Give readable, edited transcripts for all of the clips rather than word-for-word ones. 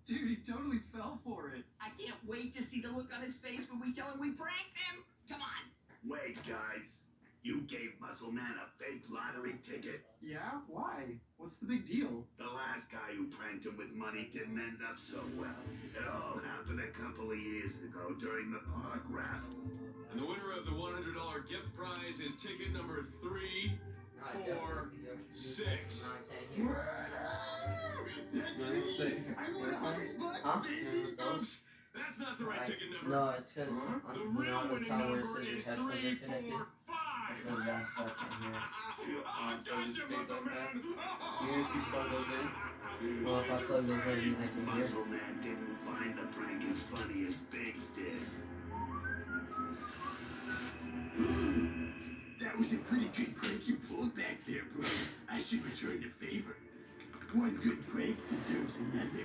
Dude, he totally fell for it. I can't wait to see the look on his face when we tell him we pranked him. Come on. Wait, guys. You gave Muscle Man a fake lottery ticket? Yeah? Why? What's the big deal? The last guy who pranked him with money didn't end up so well. It all happened a couple of years ago during the park raffle. And the winner of the $100 gift prize is ticket number 3, 4, 6. That's me! I won $100, baby! Oops! That's not the right ticket number. No, it's because The you know real on the winning top where it number says your is headphones 3, are connected. 4, 5. It says that, so I can't hear it. I So got just you, stays Muscle like that. Man! Even if you plug those in, well, if I plug those in, I can hear. Muscle Man didn't find the prank as funny as Biggs did. That was a pretty good prank you pulled back there, bro. I should return the favor. One good prank deserves another.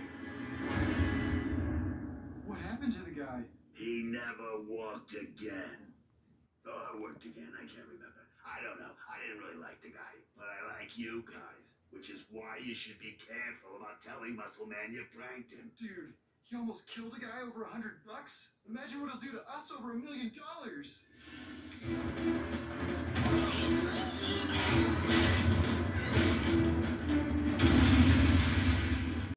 What happened to the guy? He never walked again. Oh, worked again, I can't remember. I don't know. I didn't really like the guy, but I like you guys, which is why you should be careful about telling Muscle Man you pranked him. Dude, he almost killed a guy over $100? Imagine what he'll do to us over $1 million.